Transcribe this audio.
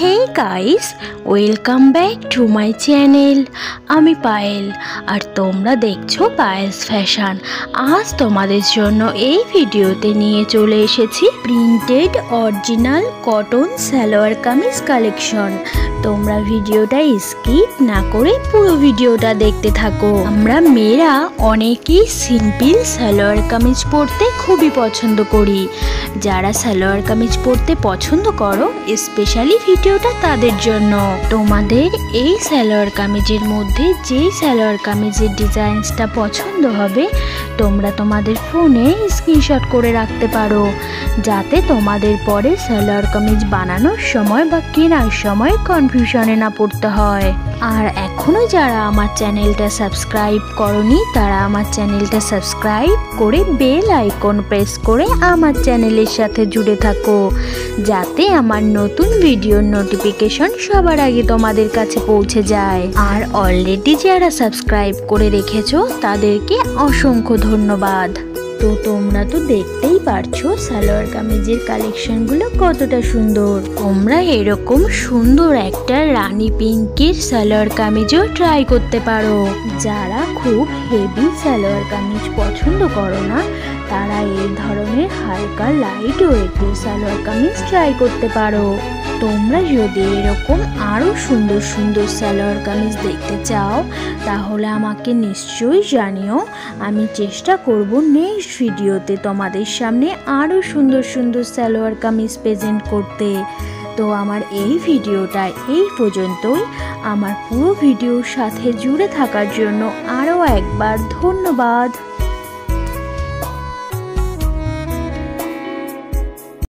Hey guys welcome back to my channel आमी पायल और तोमरा देखछो पायल्स फैशन। आज तोमादेर जोन्नो এই ভিডিওতে নিয়ে চলে এসেছি printed original cotton salwar kameez collection. তোমরা ভিডিওটা স্কিপ না করে পুরো ভিডিওটা দেখতে থাকো। আমরা মেয়েরা অনেকেই সিম্পল সালোয়ার কামিজ পরতে খুবই পছন্দ করি। যারা সালোয়ার কামিজ পরতে পছন্দ করো স্পেশালি ভিডিওটা তাদের জন্য। তোমাদের এই সালোয়ার কামিজের মধ্যে যেই সালোয়ার কামিজের ডিজাইনসটা পছন্দ হবে তোমরা তোমাদের ফোনে স্ক্রিনশট করে রাখতে পারো, যাতে তোমাদের পরে সালোয়ার কামিজ বানানোর সময় বা কেনার সময় কনফিউশনে না পড়তে হয়। আর এখনো যারা আমার চ্যানেলটা সাবস্ক্রাইব করনি তারা আমার চ্যানেলটা সাবস্ক্রাইব করে বেল আইকন প্রেস করে আমার চ্যানেলের সাথে জুড়ে থাকো, যাতে আমার নতুন ভিডিওর নোটিফিকেশন সবার আগে তোমাদের কাছে পৌঁছে যায়। আর অলরেডি যারা সাবস্ক্রাইব করে রেখেছো তাদেরকে অসংখ্য ধন্যবাদ। তো তোমরা তো দেখতেই পারছো সালোয়ার কামিজের কালেকশনগুলো কতটা সুন্দর। তোমরা এরকম সুন্দর একটা রানী পিঙ্কের সালোয়ার কামিজও ট্রাই করতে পারো। যারা খুব হেভি সালোয়ার কামিজ পছন্দ করো না তারা এই ধরনের হালকা লাইট ওয়েটের সালোয়ার কামিজ ট্রাই করতে পারো। তোমরা যদি এরকম আরও সুন্দর সুন্দর সালোয়ার কামিজ দেখতে চাও তাহলে আমাকে নিশ্চয়ই জানিও। আমি চেষ্টা করব নেক্সট ভিডিওতে তোমাদের সামনে আরও সুন্দর সুন্দর সালোয়ার কামিজ প্রেজেন্ট করতে। তো আমার এই ভিডিওটা এই পর্যন্তই। আমার পুরো ভিডিওর সাথে জুড়ে থাকার জন্য আরও একবার ধন্যবাদ।